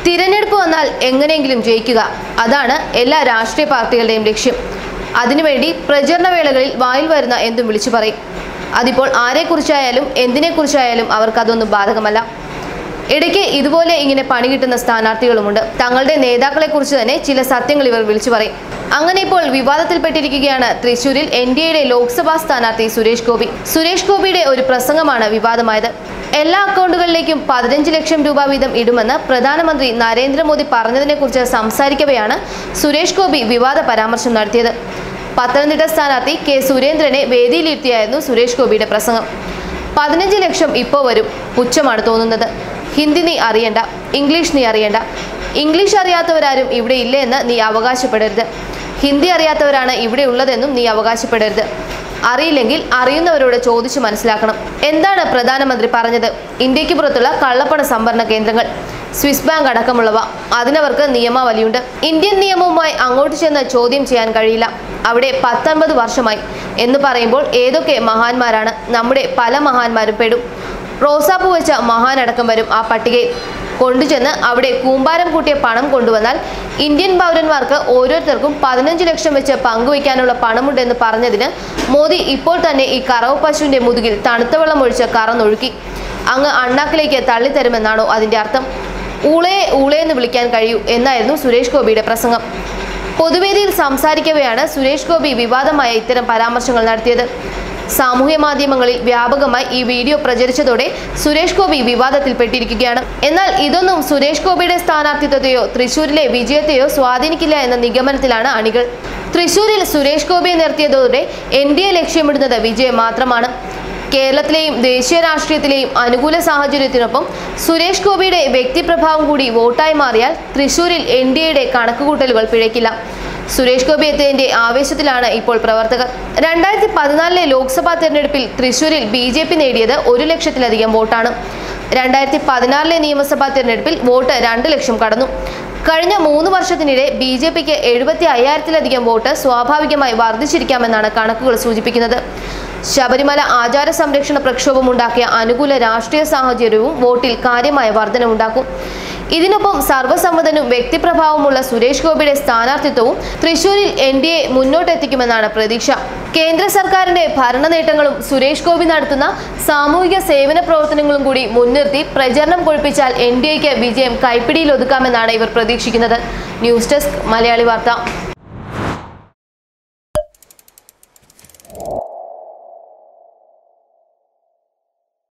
തിരഞ്ഞെടുപ്പ് വന്നാൽ എങ്ങനെയെങ്കിലും ജയിക്കുക, അതാണ് എല്ലാ രാഷ്ട്രീയ പാർട്ടികളുടെയും ലക്ഷ്യം. അതിനുവേണ്ടി പ്രചരണ വേളകളിൽ വായിൽ വരുന്ന എന്തും വിളിച്ചു പറയും. അതിപ്പോൾ ആരെക്കുറിച്ചായാലും എന്തിനെക്കുറിച്ചായാലും അവർക്കതൊന്നും ബാധകമല്ല. ഇടയ്ക്ക് ഇതുപോലെ ഇങ്ങനെ പണി കിട്ടുന്ന സ്ഥാനാർത്ഥികളുമുണ്ട്. തങ്ങളുടെ നേതാക്കളെക്കുറിച്ച് തന്നെ ചില സത്യങ്ങൾ ഇവർ വിളിച്ചു പറയും. അങ്ങനെ ഇപ്പോൾ വിവാദത്തിൽപ്പെട്ടിരിക്കുകയാണ് തൃശൂരിൽ NDAയുടെ ലോക്സഭാ സ്ഥാനാർത്ഥി സുരേഷ് ഗോപി. സുരേഷ് ഗോപിയുടെ ഒരു പ്രസംഗമാണ് വിവാദമായത്. എല്ലാ അക്കൗണ്ടുകളിലേക്കും 15 ലക്ഷം രൂപ വീതം ഇടുമെന്ന് പ്രധാനമന്ത്രി നരേന്ദ്രമോദി പറഞ്ഞതിനെക്കുറിച്ച് സംസാരിക്കവെയാണ് സുരേഷ് ഗോപി വിവാദ പരാമർശം നടത്തിയത്. പത്തനംതിട്ട സ്ഥാനാർത്ഥി K. സുരേന്ദ്രനെ വേദിയിലിരുത്തിയായിരുന്നു സുരേഷ് ഗോപിയുടെ പ്രസംഗം. 15 ലക്ഷം ഇപ്പോൾ വരും, പുച്ഛമാണ് തോന്നുന്നത്. ഹിന്ദി നീ അറിയണ്ട, ഇംഗ്ലീഷ് നീ അറിയണ്ട. ഇംഗ്ലീഷ് അറിയാത്തവരാരും ഇവിടെ ഇല്ല എന്ന് നീ അവകാശപ്പെടരുത്. ഹിന്ദി അറിയാത്തവരാണ് ഇവിടെ ഉള്ളതെന്നും നീ അവകാശപ്പെടരുത്. അറിയില്ലെങ്കിൽ അറിയുന്നവരോട് ചോദിച്ചു മനസ്സിലാക്കണം. എന്താണ് പ്രധാനമന്ത്രി പറഞ്ഞത്? ഇന്ത്യക്ക് പുറത്തുള്ള കള്ളപ്പണ സംഭരണ കേന്ദ്രങ്ങൾ, സ്വിസ് ബാങ്ക് അടക്കമുള്ളവ, അതിനവർക്ക് നിയമാവലിയുണ്ട്. ഇന്ത്യൻ നിയമവുമായി അങ്ങോട്ട് ചെന്ന് ചോദ്യം ചെയ്യാൻ കഴിയില്ല. അവിടെ 19 വർഷമായി എന്ന് പറയുമ്പോൾ ഏതൊക്കെ മഹാന്മാരാണ്? നമ്മുടെ പല മഹാന്മാരും പെടും. റോസാപ്പൂ വെച്ച മഹാനടക്കം വരും ആ പട്ടികയിൽ. കൊണ്ടുചെന്ന് അവിടെ കൂമ്പാരം കൂട്ടിയ പണം കൊണ്ടുവന്നാൽ ഇന്ത്യൻ പൗരന്മാർക്ക് ഓരോരുത്തർക്കും 15 ലക്ഷം വെച്ച് പങ്കുവയ്ക്കാനുള്ള പണമുണ്ടെന്ന് പറഞ്ഞതിന് മോദി ഇപ്പോൾ തന്നെ ഈ കറവ് പശുവിന്റെ മുതുകിൽ തണുത്ത വെള്ളം ഒഴിച്ച് കറന്നൊഴുക്കി അങ്ങ് അണ്ണാക്കിലേക്ക് തള്ളിത്തരുമെന്നാണോ അതിന്റെ അർത്ഥം? ഊളയെ ഊളയെന്ന് വിളിക്കാൻ കഴിയൂ എന്നായിരുന്നു സുരേഷ് ഗോപിയുടെ പ്രസംഗം. പൊതുവേദിയിൽ സംസാരിക്കവെയാണ് സുരേഷ് ഗോപി വിവാദമായ ഇത്തരം പരാമർശങ്ങൾ നടത്തിയത്. സാമൂഹ്യ മാധ്യമങ്ങളിൽ വ്യാപകമായി ഈ വീഡിയോ പ്രചരിച്ചതോടെ സുരേഷ് ഗോപി വിവാദത്തിൽപ്പെട്ടിരിക്കുകയാണ്. എന്നാൽ ഇതൊന്നും സുരേഷ് ഗോപിയുടെ സ്ഥാനാർത്ഥിത്വത്തെയോ തൃശൂരിലെ വിജയത്തെയോ സ്വാധീനിക്കില്ല എന്ന നിഗമനത്തിലാണ് അണികൾ. തൃശൂരിൽ സുരേഷ് ഗോപിയെ നിർത്തിയതോടെ NDA ലക്ഷ്യമിടുന്നത് വിജയം മാത്രമാണ്. കേരളത്തിലെയും ദേശീയ രാഷ്ട്രീയത്തിലെയും അനുകൂല സാഹചര്യത്തിനൊപ്പം സുരേഷ് ഗോപിയുടെ വ്യക്തിപ്രഭാവം കൂടി വോട്ടായി മാറിയാൽ തൃശൂരിൽ NDAയുടെ കണക്കുകൂട്ടലുകൾ പിഴയ്ക്കില്ല. സുരേഷ് ഗോപി എത്തിയതിന്റെ ആവേശത്തിലാണ് ഇപ്പോൾ പ്രവർത്തകർ. 2014 ലോക്സഭാ തെരഞ്ഞെടുപ്പിൽ തൃശൂരിൽ BJP നേടിയത് 1 ലക്ഷത്തിലധികം വോട്ടാണ്. 2016 നിയമസഭാ തെരഞ്ഞെടുപ്പിൽ വോട്ട് 2 ലക്ഷം കടന്നു. കഴിഞ്ഞ 3 വർഷത്തിനിടെ BJPക്ക് 75,000-ലധികം വോട്ട് സ്വാഭാവികമായി വർദ്ധിച്ചിരിക്കാമെന്നാണ് കണക്കുകൾ സൂചിപ്പിക്കുന്നത്. ശബരിമല ആചാര സംരക്ഷണ പ്രക്ഷോഭമുണ്ടാക്കിയ അനുകൂല രാഷ്ട്രീയ സാഹചര്യവും വോട്ടിൽ കാര്യമായ വർധനവുണ്ടാക്കും. ഇതിനൊപ്പം സർവ്വസമ്മതനും വ്യക്തിപ്രഭാവമുള്ള സുരേഷ് ഗോപിയുടെ സ്ഥാനാർത്ഥിത്വവും തൃശൂരിൽ NDA മുന്നോട്ടെത്തിക്കുമെന്നാണ് പ്രതീക്ഷ. കേന്ദ്ര സർക്കാരിന്റെ ഭരണ നേട്ടങ്ങളും സുരേഷ് ഗോപി നടത്തുന്ന സാമൂഹിക സേവന പ്രവർത്തനങ്ങളും കൂടി മുൻനിർത്തി പ്രചരണം കൊഴുപ്പിച്ചാൽ NDAക്ക് വിജയം കൈപ്പിടിയിൽ ഒതുക്കാമെന്നാണ് ഇവർ പ്രതീക്ഷിക്കുന്നത്. ന്യൂസ് ഡെസ്ക് മലയാളി വാർത്ത.